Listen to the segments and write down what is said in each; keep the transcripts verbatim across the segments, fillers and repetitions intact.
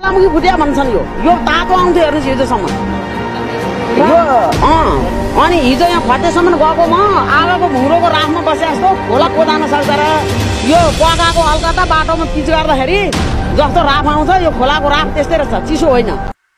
मुखी फुट्या भन्छन् यो यो तातो आउँथ्यो हेर्नुहोस् हिजोसम्म यो अँ अनि हिजो यहाँ फटेसम्म गएको म आगोको भुँडोको राखमा बसे जस्तो खोला कोदान सक्छ र यो पकाएको अलकता बाटोमा पिच गर्दाखेरि जस्तो राख आउँछ यो खोलाको राख त्यस्तै रहेछ चिसो होइन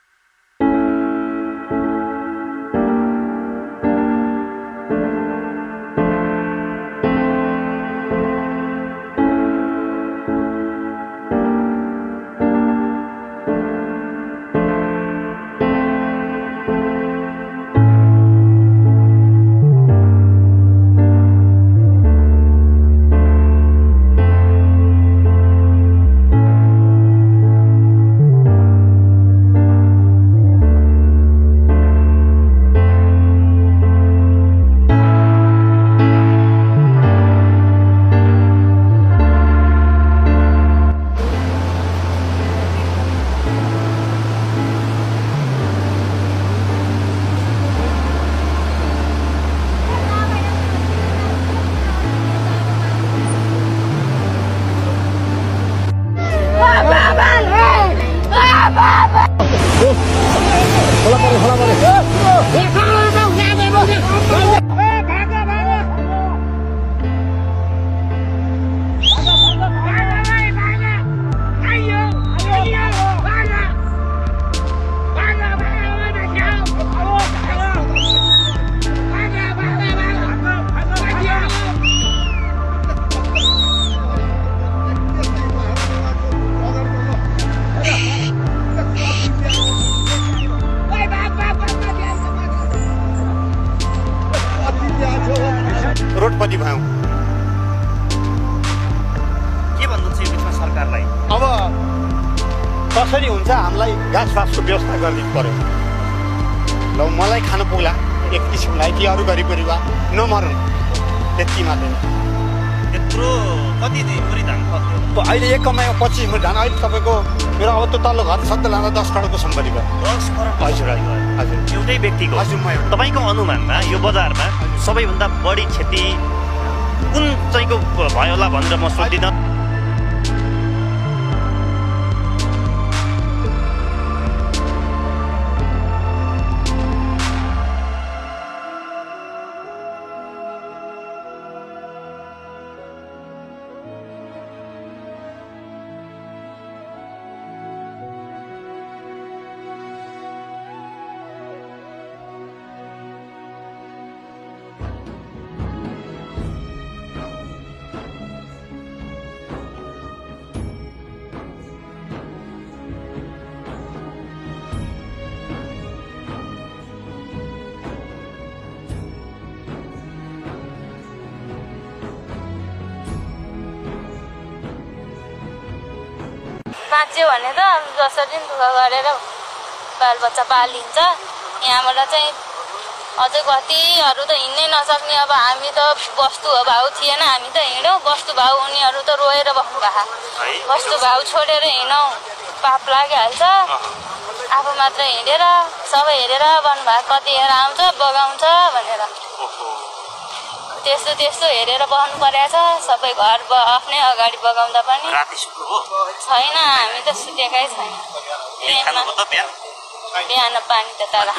रोडपति भयौँ के भन्नुहुन्छ यो बिचमा सरकारलाई अब कसरी हुन्छ हामीलाई घाँस फाँसको व्यवस्था गरिदिनु पर्यो ल मलाई खानु पुग्ला एक किसिमलाई कि अरू गरी परिवार नमरौँ त्यति मात्रै त्यत्रो कति मुरी धान पर्थ्यो अहिले एक कमाइमा पच्चिस मुरी धान अहिले तपाईँको मेरो अब त तल्लो घर सबै लाँदा दस करोडको सम्पत्ति भयो दस करोड हजुर हजुर एउटै व्यक्तिको हजुर म तपाईँको अनुमानमा यो बजारमा सबैभन्दा बढी क्षति कुन चाहिँको भयो होला भनेर म सोच्दिनँ बाँच्यो भने त जसरी दुःख गरेर बालबच्चा पालिन्छ यहाँबाट चाहिँ अझै कतिहरू त हिँड्नै नसक्ने अब हामी त वस्तु भाउ थिएन हामी त हिँड्यौँ वस्तु भाउ उनीहरू त रोएर बस्नु भएको वस्तु भाउ छोडेर हिँडौँ पाप लागिहाल्छ आफू मात्र हिँडेर सबै हेरेर भन्नुभएको कतिखेर आउँछ बगाउँछ भनेर त्यस्तो त्यस्तो हेरेर बस्नु परेछ सबै घर आफ्नै अगाडि बगाउँदा पनि छैन हामी त सुतेकै छैन बिहान पानी त तर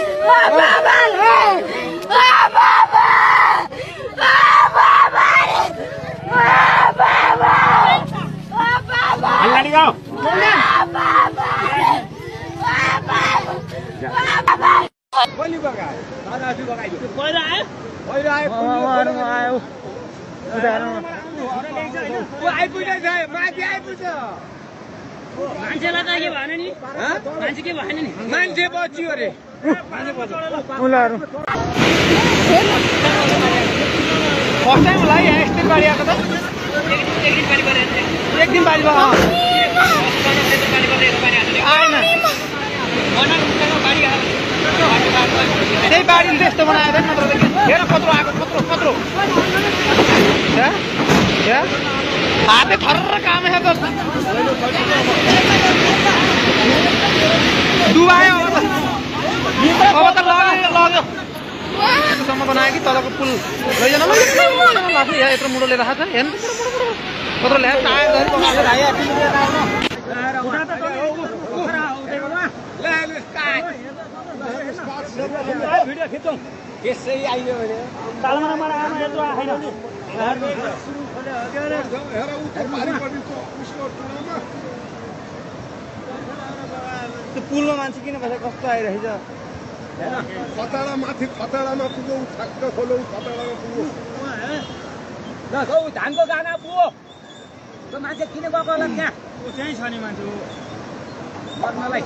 मान्छेलाई त के भएन नि मान्छे के भएन नि मान्छे बच्यो अरे फर्स्ट टाइम होला यहाँ यस्तै बारी आएको त एक दिन बारी भयो आएन त्यही बारी त्यस्तो बनाएर हेर कत्रो आएको कत्रो कत्रो हातै थर्र काम है त डुबायो अब त अब त लग्यो लग्यो यस्तोसम्म बनायो कि तलको पुल लैजान लाग्छ यहाँ यत्रो मुडो लिएर आएको छ हेर्नु कत्रो ल्याएर टायर भिडियो खिचौँ त्यसै आइयो भने तालमा मलाई आमा यत्रो आएन त्यो पुलमा मान्छे किन बसेको कस्तो आइरहेछ खतरा माथि खतरामा पुगौ ठ्याक्क खोलौ खतरामा पुगौ ल गौ धानको गाना पुगो त्यो मान्छे किन गएको होला त्यहाँ ऊ चाहिँ छ नि मान्छे मर्नलाई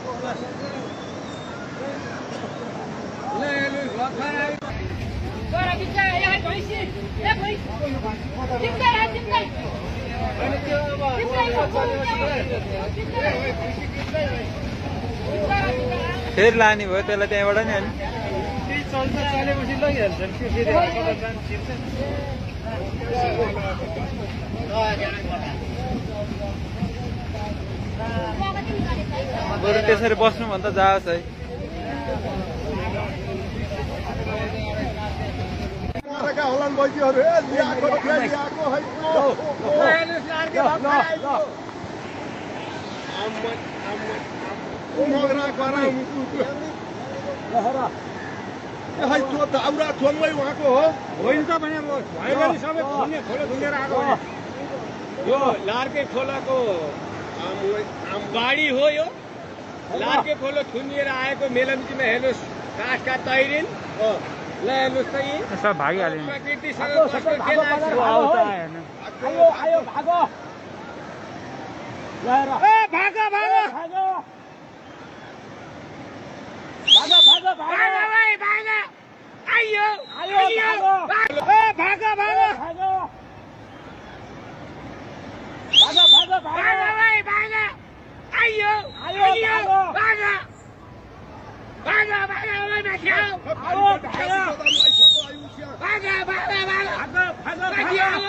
फेरि लाने भयो त्यसलाई त्यहाँबाट नि अनि चल्छ चलेपछि लगिहाल्छन् बरु त्यसरी बस्नुभन्दा जाओस् है होलान् बैकीहरू ए ल्याएको ल्याएको है मगरा गरा है त्यो दाउरा थोङ्गै उहाँको हो होइन त भने भएन सबै थुन्ने खोलो थुनेर आएको यो लार्के खोलाको बाढी हो यो लार्के खोलो थुनिएर आएको मेलम्चीमा हेर्नुहोस् काठका तैरिन ल हेर्नुहोस् त यी सब भागिहाल्यो प्रकृतिसँग कस्तो खेल आयो आयो भागो ए भागो भागो भागो भागो भागो भागो भाइ भागो आयो आयो भागो ए भागो भागो भागो भागो भागो भागो भाइ भागो आयो आयो भागो भागो भागो भागो ओइ माथि आऊ आऊ भागो भागो भागो भागो भागो माथि आऊ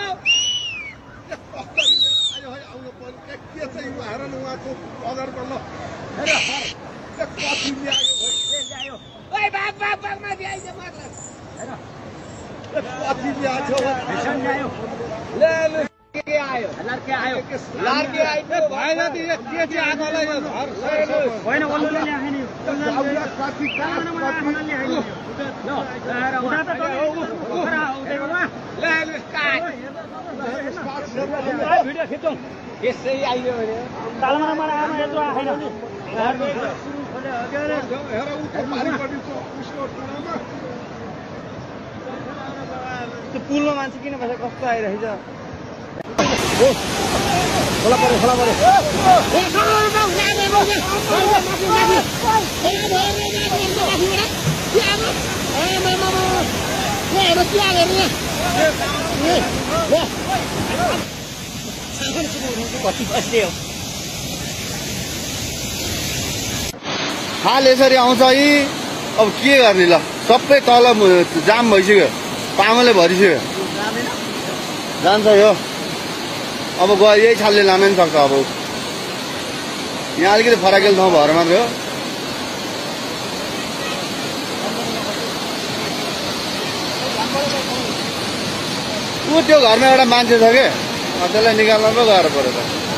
आयो है आउनु पर्ने के चाहिँ हेर न उहाँको अगाडि बल्ल हेर कति ल्यायो ल्यायो ओइ भाग भाग भाग माथि आइज मतलब हेर कति ल्यायो ल्यायो ले ले के आयो लार्के आयो लार्के आइयो भएन ती के चाहिँ आगोलाई यो घर होइन ओल्लोले ल्याए नि दाउरा कति काठ कति ल्याए ल आएर उता त उता उता ले ले काट भिडियो खिचौँ त्यसै आइयो भने तालमा मलाई आमा यत्रो आएन हेर उता पारिपट्टिको उसको टुनामा त्यो पुलमा मान्छे किन बसेको कस्तो आइरहेछ खोला पऱ्यो खोला पऱ्यो कति बस्ने हो खाल यसरी आउँछ यी अब के गर्ने ल सबै तल जाम भइसक्यो पाङ्गोले भरिसक्यो जान्छ यो अब गयो यही छालले लान नि सक्छ अब यहाँ अलिकति फराकिलो ठाउँ भएर मात्रै हो ऊ त्यो घरमा एउटा मान्छे छ के त्यसलाई निकाल्न पो गएर पऱ्यो त